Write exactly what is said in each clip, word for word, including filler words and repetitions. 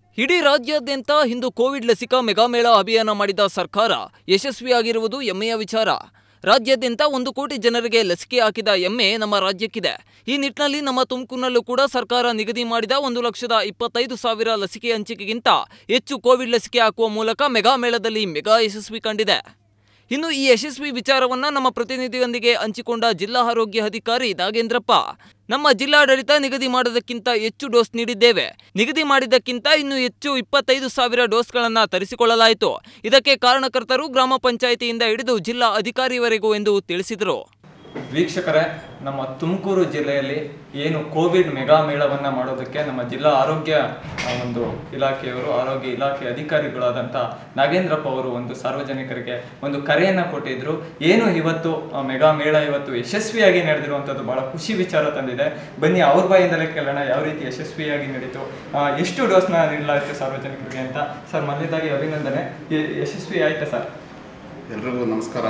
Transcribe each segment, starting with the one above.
ಇಡೀ ರಾಜ್ಯಾದ್ಯಂತ ಇಂದು ಕೋವಿಡ್ ಲಸಿಕಾ ಮೆಗಾಮೇಳ ಅಭಿಯಾನ ಮಾಡಿದ ಸರ್ಕಾರ ಯಶಸ್ವಿಯಾಗಿರುವುದು ಹೆಮ್ಮೆಯ ವಿಚಾರ. ರಾಜ್ಯಾದ್ಯಂತ ಒಂದು ಕೋಟಿ ಜನರಿಗೆ ಲಸಿಕೆ ಹಾಕಿದ ಹೆಮ್ಮೆ ನಮ್ಮ ರಾಜ್ಯಕ್ಕಿದೆ. ಈ ನಿಟ್ಟಿನಲ್ಲಿ ನಮ್ಮ ತುಮಕೂರಿನಲ್ಲೂ ಕೂಡ ಸರ್ಕಾರ ನಿಗದಿ ಮಾಡಿದ ಒಂದು ಲಕ್ಷದ ಇಪ್ಪತ್ತೈದು ಸಾವಿರ ಲಸಿಕೆ ಹಂಚಿಕೆಗಿಂತ ಹೆಚ್ಚು ಕೋವಿಡ್ ಲಸಿಕೆ ಹಾಕುವ ಮೂಲಕ ಮೆಗಾಮೇಳದಲ್ಲಿ ಮೆಗಾ ಯಶಸ್ವಿ ಕಂಡಿದೆ. ಇನ್ನು ಈ ಯಶಸ್ವಿ ವಿಚಾರವನ್ನ ನಮ್ಮ ಪ್ರತಿನಿಧಿಯೊಂದಿಗೆ ಹಂಚಿಕೊಂಡ ಜಿಲ್ಲಾ ಆರೋಗ್ಯ ಅಧಿಕಾರಿ ನಾಗೇಂದ್ರಪ್ಪ, ನಮ್ಮ ಜಿಲ್ಲಾಡಳಿತ ನಿಗದಿ ಮಾಡೋದಕ್ಕಿಂತ ಹೆಚ್ಚು ಡೋಸ್ ನೀಡಿದ್ದೇವೆ. ನಿಗದಿ ಮಾಡಿದ್ದಕ್ಕಿಂತ ಇನ್ನೂ ಹೆಚ್ಚು ಇಪ್ಪತ್ತೈದು ಸಾವಿರ ಡೋಸ್ಗಳನ್ನು ತರಿಸಿಕೊಳ್ಳಲಾಯಿತು. ಇದಕ್ಕೆ ಕಾರಣಕರ್ತರು ಗ್ರಾಮ ಪಂಚಾಯಿತಿಯಿಂದ ಹಿಡಿದು ಜಿಲ್ಲಾ ಅಧಿಕಾರಿವರೆಗೂ ಎಂದು ತಿಳಿಸಿದರು. ವೀಕ್ಷಕರೇ, ನಮ್ಮ ತುಮಕೂರು ಜಿಲ್ಲೆಯಲ್ಲಿ ಏನು ಕೋವಿಡ್ ಮೆಗಾ ಮೇಳವನ್ನು ಮಾಡೋದಕ್ಕೆ ನಮ್ಮ ಜಿಲ್ಲಾ ಆರೋಗ್ಯ ಒಂದು ಇಲಾಖೆಯವರು, ಆರೋಗ್ಯ ಇಲಾಖೆ ಅಧಿಕಾರಿಗಳಾದಂಥ ನಾಗೇಂದ್ರಪ್ಪ ಅವರು ಒಂದು ಸಾರ್ವಜನಿಕರಿಗೆ ಒಂದು ಕರೆಯನ್ನು ಕೊಟ್ಟಿದ್ರು. ಏನು ಇವತ್ತು ಮೆಗಾ ಮೇಳ ಇವತ್ತು ಯಶಸ್ವಿಯಾಗಿ ನಡೆದಿರುವಂಥದ್ದು ಬಹಳ ಖುಷಿ ವಿಚಾರ ತಂದಿದೆ. ಬನ್ನಿ ಅವ್ರ ಬಾಯಿಂದಲೇ ಕೇಳೋಣ ಯಾವ ರೀತಿ ಯಶಸ್ವಿಯಾಗಿ ನಡೀತು, ಎಷ್ಟು ಡೋಸ್ನ ನೀಡಲಾಯಿತು ಸಾರ್ವಜನಿಕರಿಗೆ ಅಂತ. ಸರ್, ಮೊದಲನೇದಾಗಿ ಅಭಿನಂದನೆ, ಯಶಸ್ವಿ ಆಯ್ತಾ ಸರ್? ಎಲ್ರಿಗೂ ನಮಸ್ಕಾರ.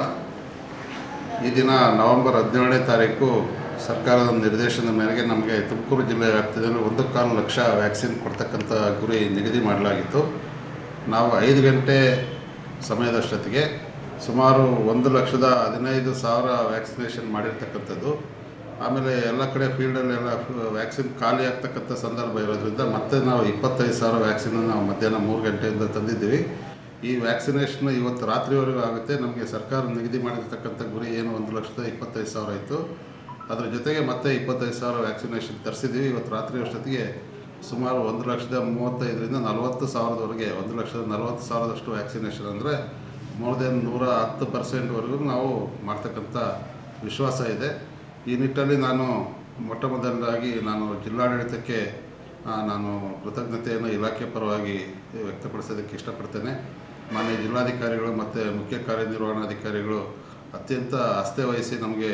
ಈ ದಿನ ನವೆಂಬರ್ ಹದಿನೇಳನೇ ತಾರೀಕು ಸರ್ಕಾರದ ನಿರ್ದೇಶನದ ಮೇರೆಗೆ ನಮಗೆ ತುಮಕೂರು ಜಿಲ್ಲೆ ವ್ಯಾಪ್ತಿಯಲ್ಲಿ ಒಂದು ಕಾಲು ಲಕ್ಷ ವ್ಯಾಕ್ಸಿನ್ ಕೊಡ್ತಕ್ಕಂಥ ಗುರಿ ನಿಗದಿ ಮಾಡಲಾಗಿತ್ತು. ನಾವು ಐದು ಗಂಟೆ ಸಮಯದಷ್ಟೊತ್ತಿಗೆ ಸುಮಾರು ಒಂದು ಲಕ್ಷದ ಹದಿನೈದು ಸಾವಿರ ವ್ಯಾಕ್ಸಿನೇಷನ್ ಮಾಡಿರ್ತಕ್ಕಂಥದ್ದು. ಆಮೇಲೆ ಎಲ್ಲ ಕಡೆ ಫೀಲ್ಡಲ್ಲೆಲ್ಲ ವ್ಯಾಕ್ಸಿನ್ ಖಾಲಿ ಆಗ್ತಕ್ಕಂಥ ಸಂದರ್ಭ ಇರೋದ್ರಿಂದ ಮತ್ತೆ ನಾವು ಇಪ್ಪತ್ತೈದು ಸಾವಿರ ವ್ಯಾಕ್ಸಿನನ್ನು ನಾವು ಮಧ್ಯಾಹ್ನ ಮೂರು ಗಂಟೆಯಿಂದ ತಂದಿದ್ದೀವಿ. ಈ ವ್ಯಾಕ್ಸಿನೇಷನ್ ಇವತ್ತು ರಾತ್ರಿವರೆಗೂ ಆಗುತ್ತೆ. ನಮಗೆ ಸರ್ಕಾರ ನಿಗದಿ ಮಾಡಿರ್ತಕ್ಕಂಥ ಗುರಿ ಏನು ಒಂದು ಲಕ್ಷದ ಇಪ್ಪತ್ತೈದು ಸಾವಿರ ಇತ್ತು, ಅದರ ಜೊತೆಗೆ ಮತ್ತೆ ಇಪ್ಪತ್ತೈದು ಸಾವಿರ ವ್ಯಾಕ್ಸಿನೇಷನ್ ತರಿಸಿದ್ದೀವಿ. ಇವತ್ತು ರಾತ್ರಿ ಅಷ್ಟೊತ್ತಿಗೆ ಸುಮಾರು ಒಂದು ಲಕ್ಷದ ಮೂವತ್ತೈದರಿಂದ ನಲವತ್ತು ಸಾವಿರದವರೆಗೆ, ಒಂದು ಲಕ್ಷದ ನಲವತ್ತು ಸಾವಿರದಷ್ಟು ವ್ಯಾಕ್ಸಿನೇಷನ್ ಅಂದರೆ ಮೋರ್ ದೆನ್ ನೂರ ಹತ್ತು ಪರ್ಸೆಂಟ್ವರೆಗೂ ನಾವು ಮಾಡ್ತಕ್ಕಂಥ ವಿಶ್ವಾಸ ಇದೆ. ಈ ನಿಟ್ಟಿನಲ್ಲಿ ನಾನು ಮೊಟ್ಟ ಮೊದಲನಾಗಿ ನಾನು ಜಿಲ್ಲಾಡಳಿತಕ್ಕೆ ನಾನು ಕೃತಜ್ಞತೆಯನ್ನು ಇಲಾಖೆ ಪರವಾಗಿ ವ್ಯಕ್ತಪಡಿಸೋದಕ್ಕೆ ಇಷ್ಟಪಡ್ತೇನೆ. ಮಾನ್ಯ ಜಿಲ್ಲಾಧಿಕಾರಿಗಳು ಮತ್ತು ಮುಖ್ಯ ಕಾರ್ಯನಿರ್ವಹಣಾಧಿಕಾರಿಗಳು ಅತ್ಯಂತ ಆಸ್ಥೆ ವಹಿಸಿ ನಮಗೆ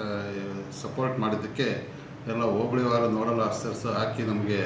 ಸಪೋರ್ಟ್ ಮಾಡಿದ್ದಕ್ಕೆ ಎಲ್ಲ ಹೋಬಳಿವಾರ ನೋಡಲ್ ಆಫೀಸರ್ಸ್ ಹಾಕಿ ನಮಗೆ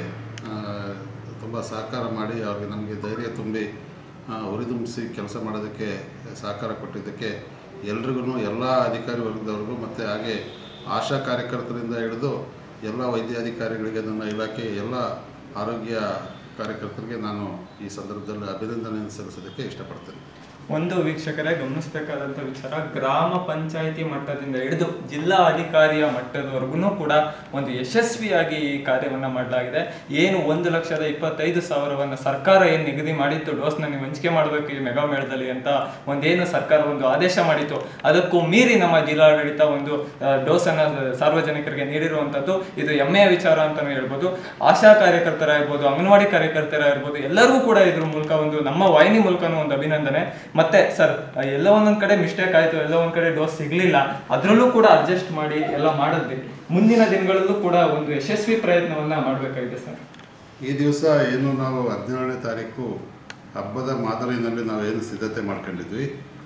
ತುಂಬ ಸಹಕಾರ ಮಾಡಿ ಅವ್ರಿಗೆ ನಮಗೆ ಧೈರ್ಯ ತುಂಬಿ ಹುರಿದುಂಬಿಸಿ ಕೆಲಸ ಮಾಡೋದಕ್ಕೆ ಸಹಕಾರ ಕೊಟ್ಟಿದ್ದಕ್ಕೆ ಎಲ್ರಿಗೂ, ಎಲ್ಲ ಅಧಿಕಾರಿ ವರ್ಗದವ್ರಿಗೂ ಮತ್ತು ಹಾಗೆ ಆಶಾ ಕಾರ್ಯಕರ್ತರಿಂದ ಹಿಡಿದು ಎಲ್ಲ ವೈದ್ಯಾಧಿಕಾರಿಗಳಿಗೆ, ನನ್ನ ಇಲಾಖೆ ಎಲ್ಲ ಆರೋಗ್ಯ ಕಾರ್ಯಕರ್ತರಿಗೆ ನಾನು ಈ ಸಂದರ್ಭದಲ್ಲಿ ಅಭಿನಂದನೆಯನ್ನು ಸಲ್ಲಿಸೋದಕ್ಕೆ ಇಷ್ಟಪಡ್ತೇನೆ. ಒಂದು ವೀಕ್ಷಕರೇ ಗಮನಿಸಬೇಕಾದಂಥ ವಿಚಾರ, ಗ್ರಾಮ ಪಂಚಾಯಿತಿ ಮಟ್ಟದಿಂದ ಹಿಡಿದು ಜಿಲ್ಲಾ ಅಧಿಕಾರಿಯ ಮಟ್ಟದವರೆಗೂ ಕೂಡ ಒಂದು ಯಶಸ್ವಿಯಾಗಿ ಈ ಕಾರ್ಯವನ್ನು ಮಾಡಲಾಗಿದೆ. ಏನು ಒಂದು ಲಕ್ಷದ ಇಪ್ಪತ್ತೈದು ಸಾವಿರವನ್ನು ಸರ್ಕಾರ ಏನು ನಿಗದಿ ಮಾಡಿತ್ತು, ಡೋಸ್ನ ನೀವು ಹಂಚಿಕೆ ಮಾಡಬೇಕು ಈ ಮೆಗಾ ಮೇಳದಲ್ಲಿ ಅಂತ ಒಂದೇನು ಸರ್ಕಾರ ಒಂದು ಆದೇಶ ಮಾಡಿತ್ತು, ಅದಕ್ಕೂ ಮೀರಿ ನಮ್ಮ ಜಿಲ್ಲಾಡಳಿತ ಒಂದು ಡೋಸನ್ನು ಸಾರ್ವಜನಿಕರಿಗೆ ನೀಡಿರುವಂಥದ್ದು ಇದು ಹೆಮ್ಮೆಯ ವಿಚಾರ ಅಂತಲೂ ಹೇಳ್ಬೋದು. ಆಶಾ ಕಾರ್ಯಕರ್ತರಾಗಿರ್ಬೋದು, ಅಂಗನವಾಡಿ ಕಾರ್ಯಕರ್ತರಾಗಿರ್ಬೋದು, ಎಲ್ಲರಿಗೂ ಕೂಡ ಇದ್ರ ಮೂಲಕ ಒಂದು ನಮ್ಮ ವಾಹಿನಿ ಮೂಲಕನೂ ಒಂದು ಅಭಿನಂದನೆ. ಮತ್ತೆ ಸರ್, ಎಲ್ಲ ಒಂದೊಂದು ಕಡೆ ಮಿಸ್ಟೇಕ್ ಆಯಿತು, ಎಲ್ಲ ಒಂದು ಕಡೆ ಡೋಸ್ ಸಿಗಲಿಲ್ಲ, ಅದರಲ್ಲೂ ಕೂಡ ಅಡ್ಜಸ್ಟ್ ಮಾಡಿ ಎಲ್ಲ ಮಾಡಿದ್ವಿ. ಮುಂದಿನ ದಿನಗಳಲ್ಲೂ ಕೂಡ ಒಂದು ಯಶಸ್ವಿ ಪ್ರಯತ್ನವನ್ನು ಮಾಡಬೇಕಾಗಿದೆ ಸರ್. ಈ ದಿವಸ ಏನು ನಾವು ಹದಿನೇಳನೇ ತಾರೀಕು ಹಬ್ಬದ ಮಾದರಿನಲ್ಲಿ ನಾವೇನು ಸಿದ್ಧತೆ ಮಾಡ್ಕೊಂಡಿದ್ವಿ,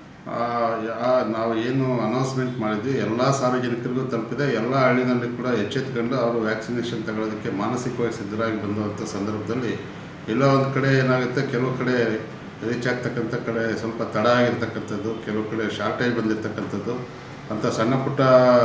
ನಾವು ಏನು ಅನೌನ್ಸ್ಮೆಂಟ್ ಮಾಡಿದ್ವಿ ಎಲ್ಲ ಸಾರ್ವಜನಿಕರಿಗೂ ತಲುಪಿದೆ. ಎಲ್ಲ ಹಳ್ಳಿನಲ್ಲಿ ಕೂಡ ಎಚ್ಚೆತ್ಕೊಂಡು ಅವರು ವ್ಯಾಕ್ಸಿನೇಷನ್ ತಗೊಳ್ಳೋದಕ್ಕೆ ಮಾನಸಿಕವಾಗಿ ಸಿದ್ಧರಾಗಿ ಬಂದಂಥ ಸಂದರ್ಭದಲ್ಲಿ ಎಲ್ಲ ಒಂದು ಕಡೆ ಏನಾಗುತ್ತೆ, ಕೆಲವು ಕಡೆ ರೀಚ್ ಆಗ್ತಕ್ಕಂಥ ಕಡೆ ಸ್ವಲ್ಪ ತಡ ಆಗಿರ್ತಕ್ಕಂಥದ್ದು, ಕೆಲವು ಕಡೆ ಶಾರ್ಟೇಜ್ ಬಂದಿರತಕ್ಕಂಥದ್ದು ಅಂಥ ಸಣ್ಣ ಪುಟ್ಟ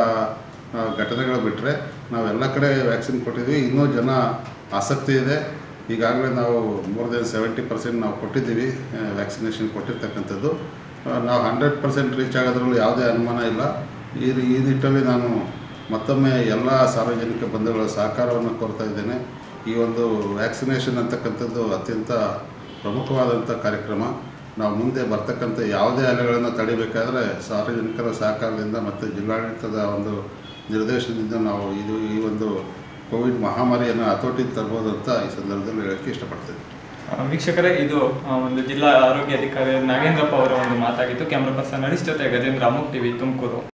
ಘಟನೆಗಳು ಬಿಟ್ಟರೆ ನಾವೆಲ್ಲ ಕಡೆ ವ್ಯಾಕ್ಸಿನ್ ಕೊಟ್ಟಿದ್ವಿ. ಇನ್ನೂ ಜನ ಆಸಕ್ತಿ ಇದೆ. ಈಗಾಗಲೇ ನಾವು ಮೋರ್ ದೆನ್ ಸೆವೆಂಟಿ ಪರ್ಸೆಂಟ್ ನಾವು ಕೊಟ್ಟಿದ್ದೀವಿ ವ್ಯಾಕ್ಸಿನೇಷನ್ ಕೊಟ್ಟಿರ್ತಕ್ಕಂಥದ್ದು. ನಾವು ಹಂಡ್ರೆಡ್ ಪರ್ಸೆಂಟ್ ರೀಚ್ ಆಗೋದ್ರಲ್ಲಿ ಯಾವುದೇ ಅನುಮಾನ ಇಲ್ಲ. ಈ ಈ ನಿಟ್ಟಲ್ಲಿ ನಾನು ಮತ್ತೊಮ್ಮೆ ಎಲ್ಲ ಸಾರ್ವಜನಿಕ ಬಂಧುಗಳ ಸಹಕಾರವನ್ನು ಕೋರ್ತಾ ಇದ್ದೇನೆ. ಈ ಒಂದು ವ್ಯಾಕ್ಸಿನೇಷನ್ ಅಂತಕ್ಕಂಥದ್ದು ಅತ್ಯಂತ ಪ್ರಮುಖವಾದಂಥ ಕಾರ್ಯಕ್ರಮ. ನಾವು ಮುಂದೆ ಬರ್ತಕ್ಕಂಥ ಯಾವುದೇ ಅಲೆಗಳನ್ನು ತಡಿಬೇಕಾದ್ರೆ ಸಾರ್ವಜನಿಕರ ಸಹಕಾರದಿಂದ ಮತ್ತು ಜಿಲ್ಲಾಡಳಿತದ ಒಂದು ನಿರ್ದೇಶನದಿಂದ ನಾವು ಇದು ಈ ಒಂದು ಕೋವಿಡ್ ಮಹಾಮಾರಿಯನ್ನು ಹತೋಟಿಗೆ ತರ್ಬೋದು ಅಂತ ಈ ಸಂದರ್ಭದಲ್ಲಿ ಹೇಳೋಕ್ಕೆ ಇಷ್ಟಪಡ್ತೇನೆ. ವೀಕ್ಷಕರೇ, ಇದು ಒಂದು ಜಿಲ್ಲಾ ಆರೋಗ್ಯ ಅಧಿಕಾರಿ ನಾಗೇಂದ್ರಪ್ಪ ಅವರ ಒಂದು ಮಾತಾಗಿತ್ತು. ಕ್ಯಾಮ್ರಾ ಪರ್ಸನ್ ಹರೀಶ್ ಜೊತೆ ಗಜೇಂದ್ರ, ಅಮೋಘ್ ಟಿವಿ, ತುಮಕೂರು.